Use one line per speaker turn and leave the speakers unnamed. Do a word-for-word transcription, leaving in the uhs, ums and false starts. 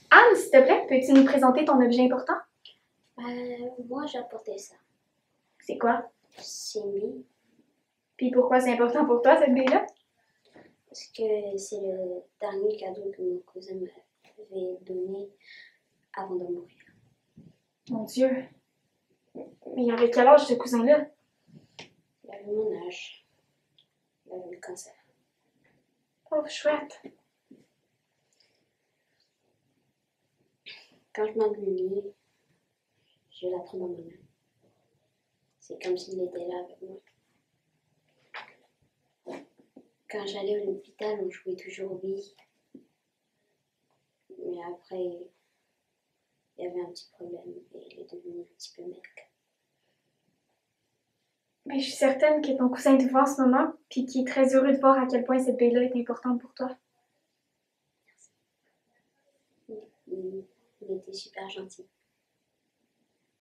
Anne, s'il te plaît, peux-tu nous présenter ton objet important?
Euh, moi, j'ai apporté ça.
C'est quoi?
C'est mis.
Puis pourquoi c'est important pour toi, cette bille-là?
Parce que c'est le dernier cadeau que mon cousin m'avait donné avant de mourir.
Mon Dieu. Mais il avait quel âge, ce cousin-là?
Il avait mon âge. Il avait le cancer.
Oh, chouette.
Quand je m'ennuie, je la prends dans ma main. C'est comme s'il était là avec moi. Quand j'allais à l'hôpital, on jouait toujours aux billes. Mais après, il y avait un petit problème et il est devenu un petit peu maigre.
Mais je suis certaine que ton cousin te voit en ce moment, puis qu'il est très heureux de voir à quel point cette bille-là est importante pour toi.
Il, il était super gentil.